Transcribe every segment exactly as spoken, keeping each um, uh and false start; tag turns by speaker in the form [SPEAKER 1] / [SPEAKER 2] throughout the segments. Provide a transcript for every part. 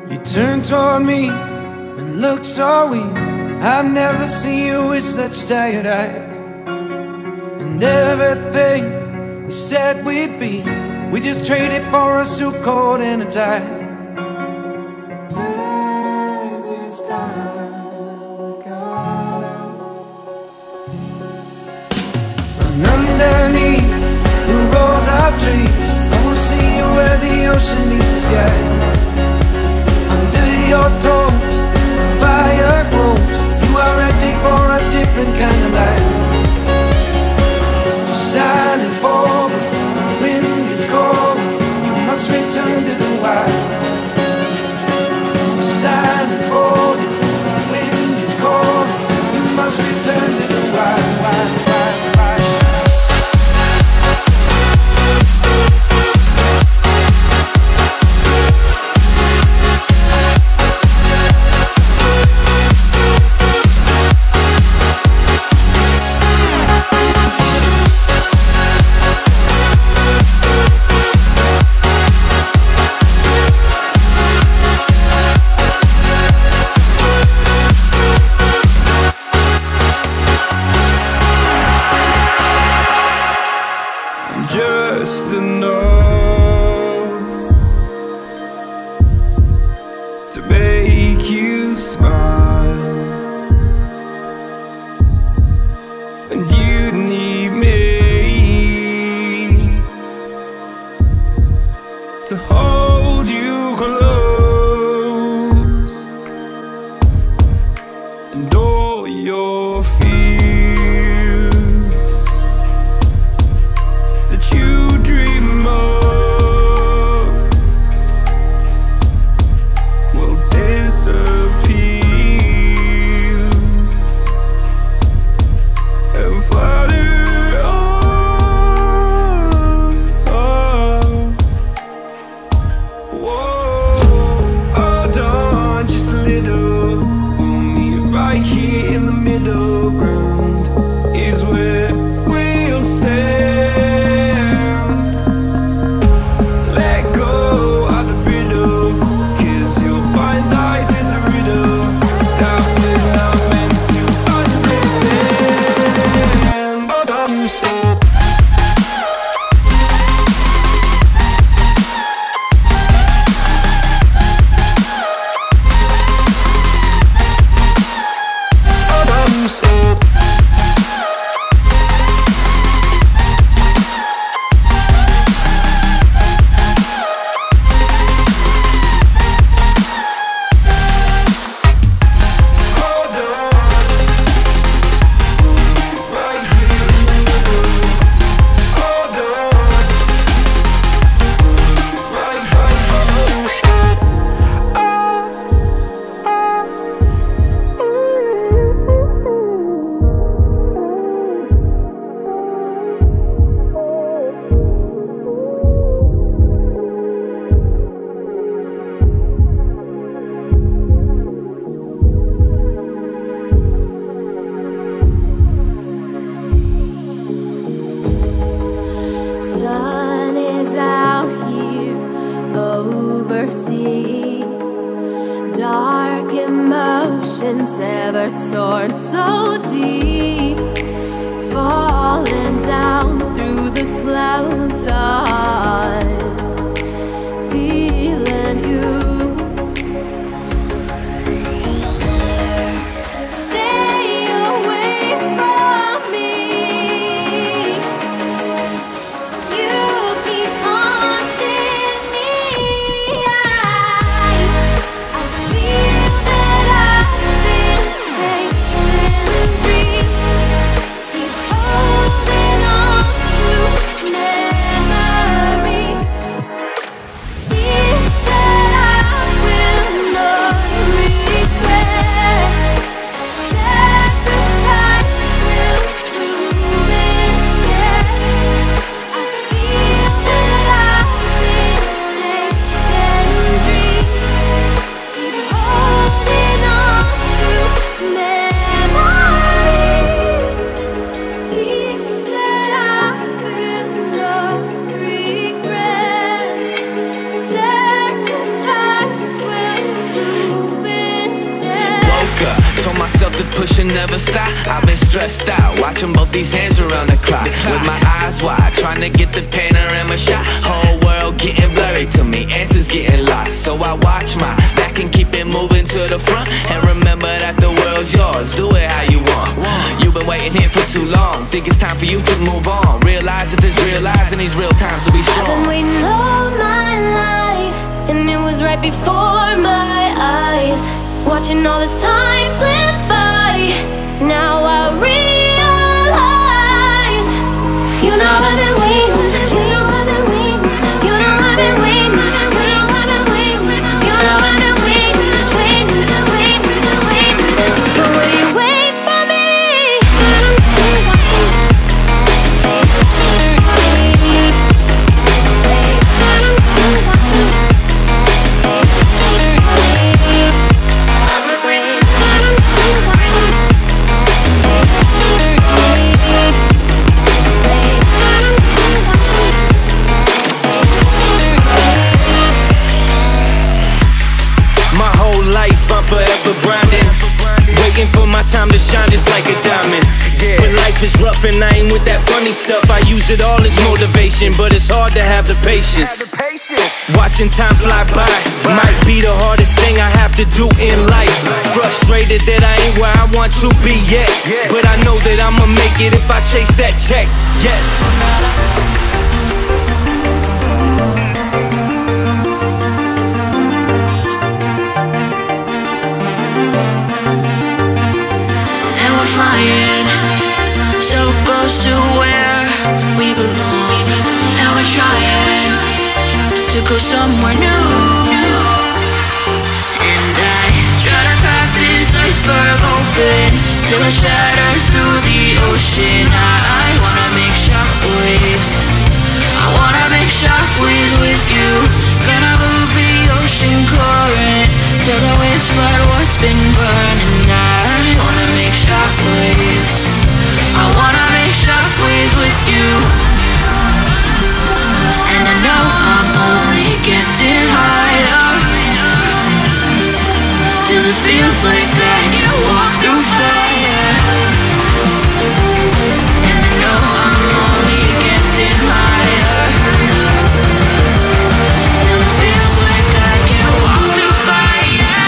[SPEAKER 1] You turned toward me and looked so weak. I've never seen you with such tired eyes. And everything we said we'd be, we just traded for a suit coat and a tie. And underneath the rows of trees, I will see you where the ocean meets the sky. Under your toes, the fire grows. You are ready for a different kind of life. You're silent forward, the wind is cold. You must return to the wild. You're silent forward, the wind is cold. You must return to the wild, wild, wild, wild. Just enough to make you smile, and you need me to hold you close, and all your fears that you dream of will disappear and flutter on. Whoa, hold on just a little. We'll meet right here in the middle ground is where we'll stay.
[SPEAKER 2] Sun is out here overseas. Dark emotions ever torn so deep, falling down through the clouds. I'm feeling you. Stay away from me.
[SPEAKER 3] Memory myself to push and never stop. I've been stressed out, watching both these hands around the clock, with my eyes wide, trying to get the panorama shot. Whole world getting blurry to me, answers getting lost. So I watch my back and keep it moving to the front, and remember that the world's yours, do it how you want. You've been waiting here for too long, think it's time for you to move on. Realize that there's real lies in these real times, to be strong.
[SPEAKER 2] I've been waiting all my life, and it was right before my eyes, watching all this time slip by. Now I realize, you know I've been waiting, you know I've been waiting, you know I've been waiting, you know I've been waiting, you know I've been waiting, waiting, waiting, waiting. But will you wait for me?
[SPEAKER 3] Forever grinding, waiting for my time to shine just like a diamond. Yeah. When life is rough and I ain't with that funny stuff, I use it all as motivation, but it's hard to have the patience. Watching time fly by might be the hardest thing I have to do in life. Frustrated that I ain't where I want to be yet, but I know that I'ma make it if I chase that check. Yes.
[SPEAKER 2] Flying so close to where we belong, and we're trying to go somewhere new. And I try to crack this iceberg open till it shatters through the ocean. I, I wanna make shockwaves, I wanna make shockwaves with you. Gonna move the ocean current till the waves flood what's been burning. I wanna make shockwaves, I wanna make shockwaves with you. And I know I'm only getting higher, till it feels like I can walk through fire. And I know I'm only getting higher, till it feels like I can walk through fire.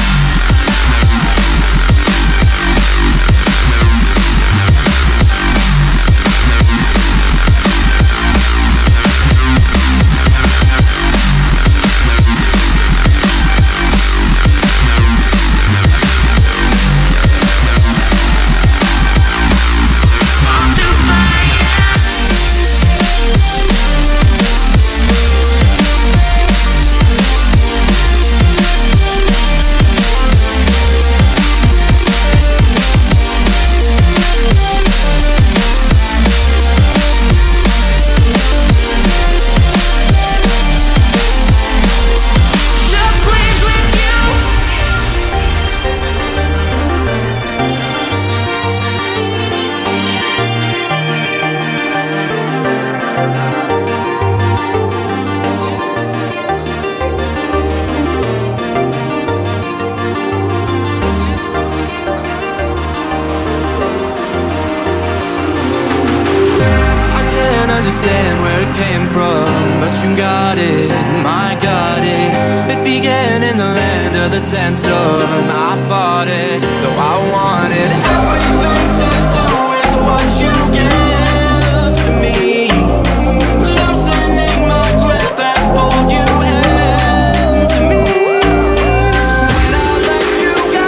[SPEAKER 1] Understand where it came from, but you got it, my got it. It began in the land of the sandstorm. I fought it, though I wanted everything to do with what you gave to me. Loosening my grip as hold you into me. When I let you go,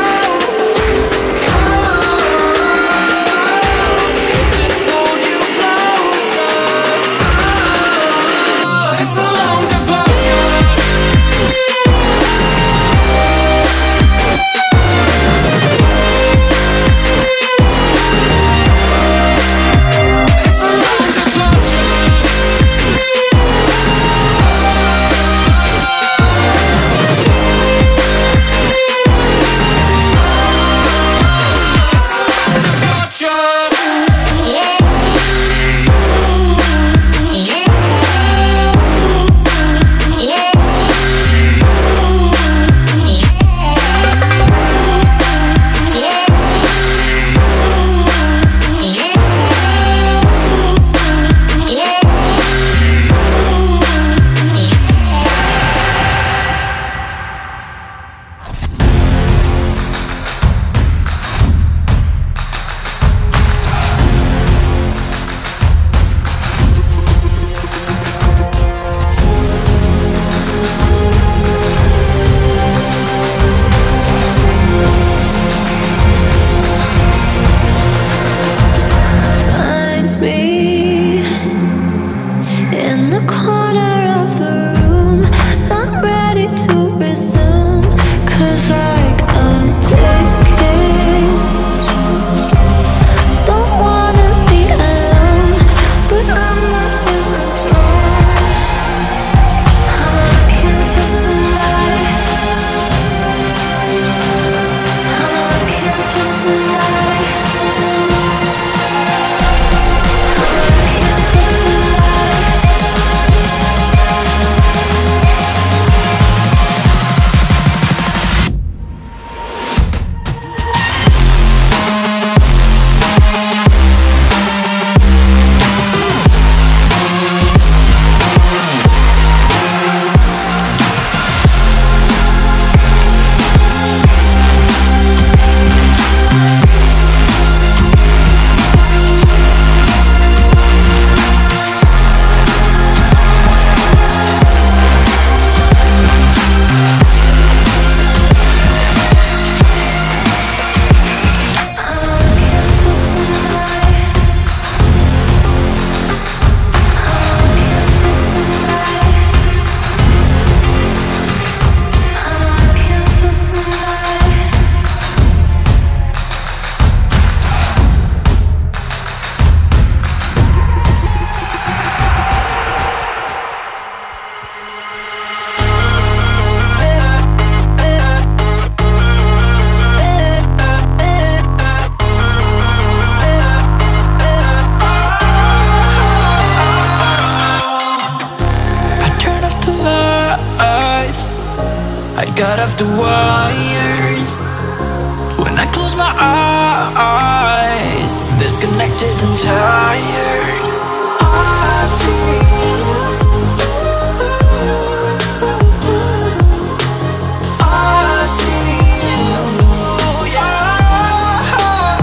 [SPEAKER 1] oh, it just pulled you closer. It's a long devotion. left the wires. When I close my eyes, disconnected and tired. I feel, I feel, yeah.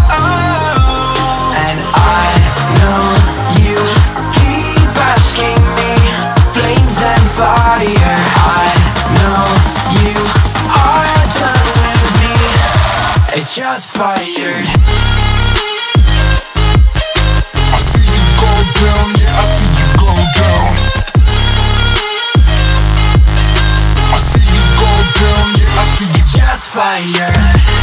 [SPEAKER 1] And I know you keep asking me, flames and fire. I know you are done with me, it's just fired. I see you go down, yeah, I see you go down. I see you go down, yeah, I see you just fired.